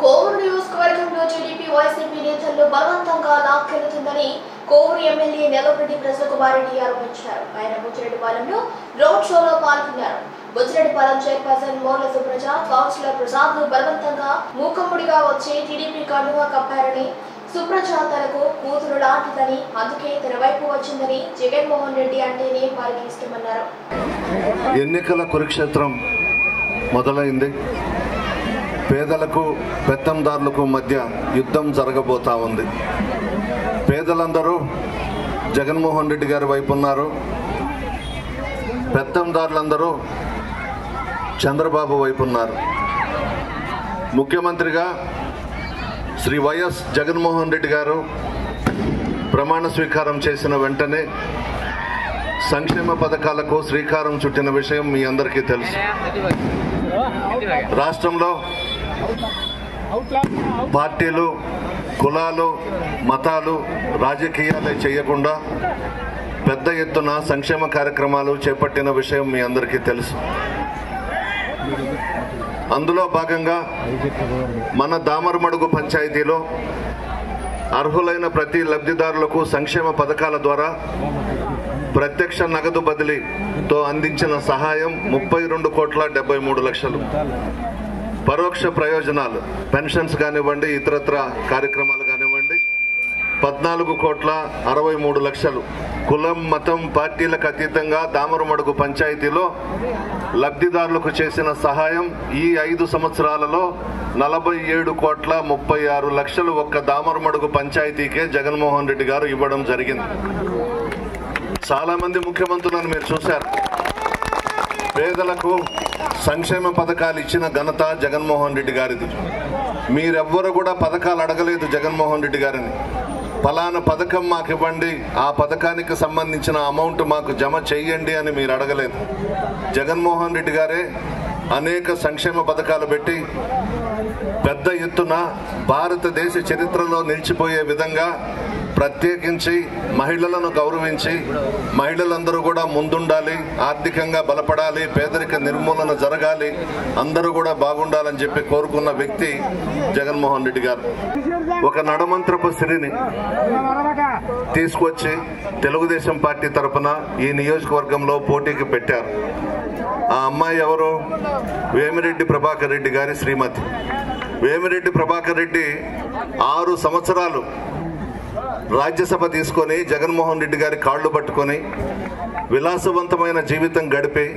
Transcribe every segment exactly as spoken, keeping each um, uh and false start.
కోవూరు నియోజకవర్గంలో టీడీపీ వైసీపీ నేతలు బలవంతంగా లాక్కెళ్తుందని కోవూరు ఎమ్మెల్యే నెలవరెడ్డి ప్రసన్నకుమారెడ్డి ఆరోపించారు. ఆయన బుచ్చిరెడ్డిపాలెంలో రోడ్ షోలో పాల్గొన్నారు. బుచ్చిరెడ్డిపాలెం చైర్పర్సన్ మోర్ల సుప్రజ, కౌన్సిలర్ ప్రసాద్ ను బలవంతంగా మూకమ్ముడిగా వచ్చి టీడీపీ కండువా కప్పారని, సుప్రజ తనకు కూతురు లాంటిదని, అందుకే తన వైపు వచ్చిందని, జగన్మోహన్ రెడ్డి అంటేనే వారికి ఇష్టమన్నారు. ఎన్నికల కురుక్షేత్రం మొదలైంది. పేదలకు పెత్తందారులకు మధ్య యుద్ధం జరగబోతా ఉంది. పేదలందరూ జగన్మోహన్ రెడ్డి గారి వైపు ఉన్నారు. పెత్తందారులందరూ చంద్రబాబు వైపు ఉన్నారు. ముఖ్యమంత్రిగా శ్రీ వైఎస్ జగన్మోహన్ రెడ్డి గారు ప్రమాణ స్వీకారం చేసిన వెంటనే సంక్షేమ పథకాలకు శ్రీకారం చుట్టిన విషయం మీ అందరికీ తెలుసు. రాష్ట్రంలో పార్టీలు, కులాలు, మతాలు, రాజకీయాలే చేయకుండా పెద్ద ఎత్తున సంక్షేమ కార్యక్రమాలు చేపట్టిన విషయం మీ అందరికీ తెలుసు. అందులో భాగంగా మన దామరమడుగు పంచాయతీలో అర్హులైన ప్రతి లబ్ధిదారులకు సంక్షేమ పథకాల ద్వారా ప్రత్యక్ష నగదు బదిలీతో అందించిన సహాయం ముప్పై రెండు కోట్ల డెబ్బై మూడు లక్షలు. పరోక్ష ప్రయోజనాలు, పెన్షన్స్ కానివ్వండి, ఇతరత్ర కార్యక్రమాలు కానివ్వండి, పద్నాలుగు కోట్ల అరవై మూడు లక్షలు. కులం, మతం, పార్టీలకు అతీతంగా దామరమడుగు పంచాయతీలో లబ్ధిదారులకు చేసిన సహాయం ఈ ఐదు సంవత్సరాలలో నలభై ఏడు కోట్ల ముప్పై ఆరు లక్షలు ఒక్క దామరమడుగు పంచాయతీకే జగన్మోహన్ రెడ్డి గారు ఇవ్వడం జరిగింది. చాలా మంది ముఖ్యమంత్రులను మీరు చూశారు. పేదలకు సంక్షేమ పథకాలు ఇచ్చిన ఘనత జగన్మోహన్ రెడ్డి గారిది. మీరెవ్వరు కూడా పథకాలు అడగలేదు జగన్మోహన్ రెడ్డి గారిని. ఫలానా పథకం మాకు ఇవ్వండి, ఆ పథకానికి సంబంధించిన అమౌంట్ మాకు జమ చెయ్యండి అని మీరు అడగలేదు. జగన్మోహన్ రెడ్డి గారే అనేక సంక్షేమ పథకాలు పెట్టి పెద్ద ఎత్తున భారతదేశ చరిత్రలో నిలిచిపోయే విధంగా ప్రత్యేకించి మహిళలను గౌరవించి మహిళలందరూ కూడా ముందుండాలి, ఆర్థికంగా బలపడాలి, పేదరిక నిర్మూలన జరగాలి, అందరూ కూడా బాగుండాలని చెప్పి కోరుకున్న వ్యక్తి జగన్మోహన్ రెడ్డి గారు. ఒక నడమంత్రపు స్త్రీని తీసుకొచ్చి తెలుగుదేశం పార్టీ తరఫున ఈ నియోజకవర్గంలో పోటీకి పెట్టారు. ఆ అమ్మాయి ఎవరు? వేమిరెడ్డి ప్రభాకర్ రెడ్డి గారి శ్రీమతి. వేమిరెడ్డి ప్రభాకర్ రెడ్డి ఆరు సంవత్సరాలు రాజ్యసభ తీసుకొని జగన్మోహన్ రెడ్డి గారి కాళ్ళు పట్టుకొని విలాసవంతమైన జీవితం గడిపి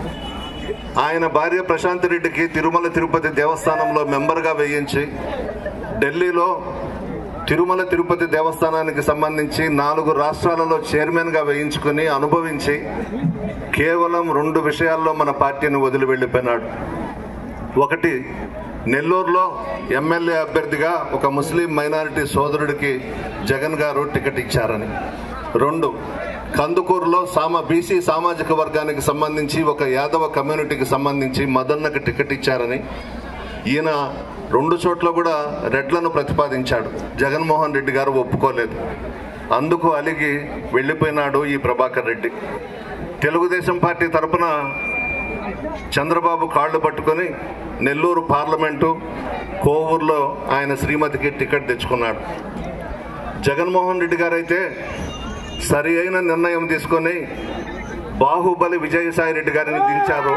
ఆయన భార్య ప్రశాంత్ రెడ్డికి తిరుమల తిరుపతి దేవస్థానంలో మెంబర్గా వేయించి ఢిల్లీలో తిరుమల తిరుపతి దేవస్థానానికి సంబంధించి నాలుగు రాష్ట్రాలలో చైర్మన్గా వేయించుకుని అనుభవించి కేవలం రెండు విషయాల్లో మన పార్టీని వదిలి వెళ్ళిపోయినాడు. ఒకటి, నెల్లూరులో ఎమ్మెల్యే అభ్యర్థిగా ఒక ముస్లిం మైనారిటీ సోదరుడికి జగన్ గారు టికెట్ ఇచ్చారని. రెండు, కందుకూరులో సామా బీసీ సామాజిక వర్గానికి సంబంధించి ఒక యాదవ కమ్యూనిటీకి సంబంధించి మదన్నకి టికెట్ ఇచ్చారని. ఈయన రెండు చోట్ల కూడా రెడ్లను ప్రతిపాదించాడు. జగన్మోహన్ రెడ్డి గారు ఒప్పుకోలేదు. అందుకు అలిగి వెళ్ళిపోయినాడు ఈ ప్రభాకర్ రెడ్డి. తెలుగుదేశం పార్టీ తరఫున చంద్రబాబు కాళ్ళు పట్టుకొని నెల్లూరు పార్లమెంటు, కోవూరులో ఆయన శ్రీమతికి టికెట్ తెచ్చుకున్నాడు. జగన్మోహన్ రెడ్డి గారు అయితే సరి అయిన నిర్ణయం తీసుకొని బాహుబలి విజయసాయి రెడ్డి గారిని దించారు.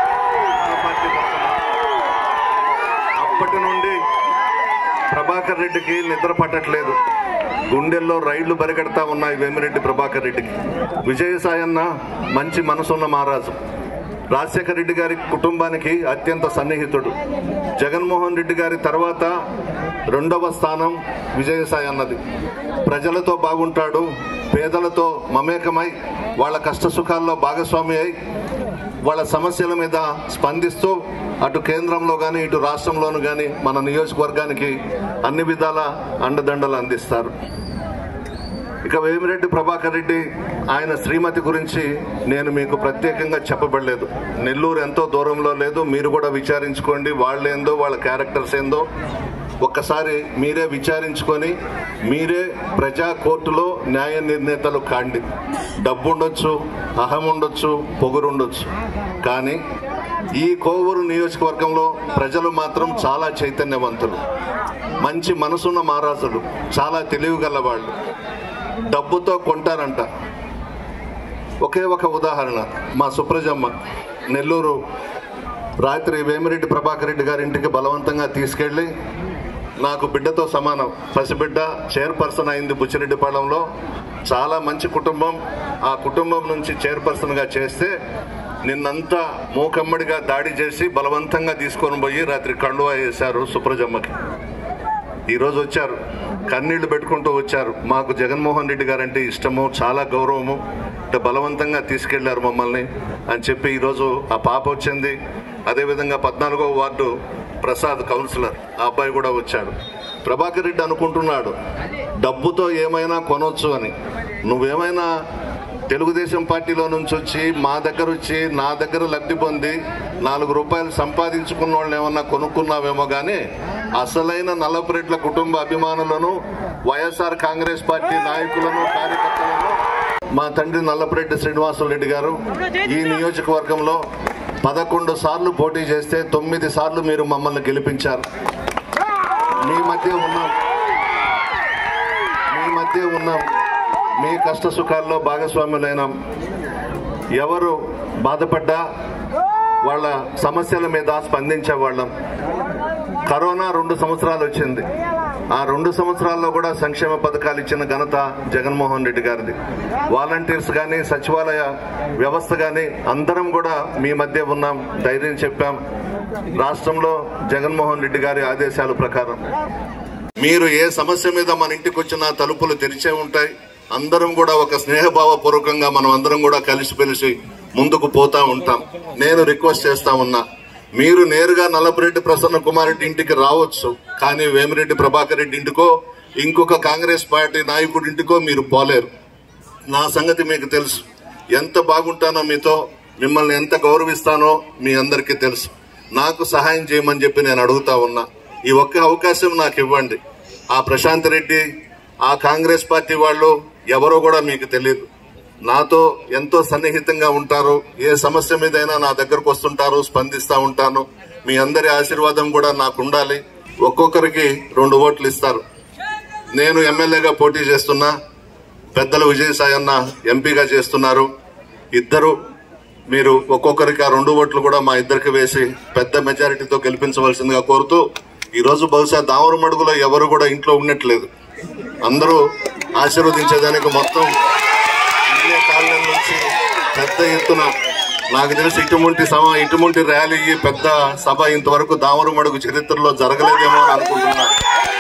అప్పటి నుండి ప్రభాకర్ రెడ్డికి నిద్ర పట్టట్లేదు. గుండెల్లో రైళ్లు బరిగెడతా ఉన్నాయి వేమిరెడ్డి ప్రభాకర్ రెడ్డికి. విజయసాయి అన్న మంచి మనసున్న మహారాజు. రాజశేఖర రెడ్డి గారి కుటుంబానికి అత్యంత సన్నిహితుడు. జగన్మోహన్ రెడ్డి గారి తర్వాత రెండవ స్థానం విజయసాయి అన్నది. ప్రజలతో బాగుంటాడు, పేదలతో మమేకమై వాళ్ళ కష్ట సుఖాల్లో భాగస్వామి అయి వాళ్ళ సమస్యల మీద స్పందిస్తూ అటు కేంద్రంలో కానీ ఇటు రాష్ట్రంలోనూ కానీ మన నియోజకవర్గానికి అన్ని విధాల అండదండలు అందిస్తారు. ఇక వేమిరెడ్డి ప్రభాకర్ రెడ్డి ఆయన శ్రీమతి గురించి నేను మీకు ప్రత్యేకంగా చెప్పబడలేదు. నెల్లూరు ఎంతో దూరంలో లేదు. మీరు కూడా విచారించుకోండి. వాళ్ళేందో వాళ్ళ క్యారెక్టర్స్ ఏందో ఒక్కసారి మీరే విచారించుకొని మీరే ప్రజా కోర్టులో న్యాయ నిర్ణేతలు కాండి. డబ్బు ఉండొచ్చు, అహం ఉండొచ్చు, పొగురు ఉండొచ్చు, కానీ ఈ కోవూరు నియోజకవర్గంలో ప్రజలు మాత్రం చాలా చైతన్యవంతులు, మంచి మనసున్న మహారాజులు, చాలా తెలివిగల వాళ్ళు, డబ్బుతో కొంటారంట. ఒకే ఒక ఉదాహరణ, మా సుప్రజమ్మ నెల్లూరు రాత్రి వేమిరెడ్డి ప్రభాకర్ రెడ్డి గారి ఇంటికి బలవంతంగా తీసుకెళ్ళి, నాకు బిడ్డతో సమానం పసిబిడ్డ చైర్పర్సన్ అయింది బుచ్చిరెడ్డిపాళెంలో, చాలా మంచి కుటుంబం, ఆ కుటుంబం నుంచి చైర్పర్సన్గా చేస్తే నిన్నంతా మూకమ్మడిగా దాడి చేసి బలవంతంగా తీసుకొని పోయి రాత్రి కండువా వేశారు సుప్రజమ్మకి. ఈరోజు వచ్చారు, కన్నీళ్లు పెట్టుకుంటూ వచ్చారు. మాకు జగన్మోహన్ రెడ్డి గారంటే ఇష్టము, చాలా గౌరవము, అంటే బలవంతంగా తీసుకెళ్లారు మమ్మల్ని అని చెప్పి ఈరోజు ఆ పాప వచ్చింది. అదేవిధంగా పద్నాలుగో వార్డు ప్రసాద్ కౌన్సిలర్, ఆ అబ్బాయి కూడా వచ్చాడు. ప్రభాకర్ రెడ్డి అనుకుంటున్నాడు డబ్బుతో ఏమైనా కొనొచ్చు అని. నువ్వేమైనా తెలుగుదేశం పార్టీలో నుంచి వచ్చి మా దగ్గర వచ్చి నా దగ్గర లబ్ధి పొంది నాలుగు రూపాయలు సంపాదించుకున్న వాళ్ళని ఏమన్నా కొనుక్కున్నావేమో కానీ అసలైన నల్లపురెడ్ల కుటుంబ అభిమానులను, వైఎస్ఆర్ కాంగ్రెస్ పార్టీ నాయకులను, కార్యకర్తలను మా తండ్రి నల్లపురెడ్డి శ్రీనివాసరెడ్డి గారు ఈ నియోజకవర్గంలో పదకొండు సార్లు పోటీ చేస్తే తొమ్మిది సార్లు మీరు మమ్మల్ని గెలిపించారు. మీ మధ్య ఉన్నాం మీ మధ్య ఉన్నాం మీ కష్ట సుఖాల్లో భాగస్వాములైనాం. ఎవరు బాధపడ్డా వాళ్ళ సమస్యల మీద స్పందించేవాళ్ళం. కరోనా రెండు సంవత్సరాలు వచ్చింది, ఆ రెండు సంవత్సరాల్లో కూడా సంక్షేమ పథకాలు ఇచ్చిన ఘనత జగన్మోహన్ రెడ్డి గారిది. వాలంటీర్స్ కానీ, సచివాలయ వ్యవస్థ కానీ అందరం కూడా మీ మధ్య ఉన్నాం, ధైర్యం చెప్పాం. రాష్ట్రంలో జగన్మోహన్ రెడ్డి గారి ఆదేశాల ప్రకారం మీరు ఏ సమస్య మీద మన ఇంటికి వచ్చినా తలుపులు తెరిచే ఉంటాయి. అందరం కూడా ఒక స్నేహభావపూర్వకంగా మనం అందరం కూడా కలిసిమెలిసి ముందుకు పోతా ఉంటాం. నేను రిక్వెస్ట్ చేస్తా ఉన్నా, మీరు నేరుగా నల్లపురెడ్డి ప్రసన్న కుమార్ రెడ్డి ఇంటికి రావచ్చు, కానీ వేమిరెడ్డి ప్రభాకర్ రెడ్డి ఇంటికో ఇంకొక కాంగ్రెస్ పార్టీ నాయకుడి ఇంటికో మీరు పోలేరు. నా సంగతి మీకు తెలుసు, ఎంత బాగుంటానో మీతో, మిమ్మల్ని ఎంత గౌరవిస్తానో మీ అందరికీ తెలుసు. నాకు సహాయం చేయమని చెప్పి నేను అడుగుతా ఉన్నా. ఈ ఒక్క అవకాశం నాకు ఇవ్వండి. ఆ ప్రశాంత్ రెడ్డి, ఆ కాంగ్రెస్ పార్టీ వాళ్ళు ఎవరో కూడా మీకు తెలియదు. నాతో ఎంతో సన్నిహితంగా ఉంటారు, ఏ సమస్య మీదైనా నా దగ్గరకు వస్తుంటారు, స్పందిస్తూ ఉంటాను. మీ అందరి ఆశీర్వాదం కూడా నాకు ఉండాలి. ఒక్కొక్కరికి రెండు ఓట్లు ఇస్తారు. నేను ఎమ్మెల్యేగా పోటీ చేస్తున్నా, పెద్దలు విజయసాయి అన్న ఎంపీగా చేస్తున్నారు. ఇద్దరు మీరు ఒక్కొక్కరికి ఆ రెండు ఓట్లు కూడా మా ఇద్దరికి వేసి పెద్ద మెజారిటీతో గెలిపించవలసిందిగా కోరుతూ, ఈరోజు బహుశా దామరమడుగులో ఎవరు కూడా ఇంట్లో ఉన్నట్లేదు. అందరూ ఆశీర్వదించేదానికి మొత్తం కాలం నుంచి పెద్ద ఎత్తున, నాకు తెలిసి ఇటువంటి సభ, ఇటువంటి ర్యాలీ, పెద్ద సభ ఇంతవరకు దామరమడుగు చరిత్రలో జరగలేదేమో అని అనుకుంటున్నాను.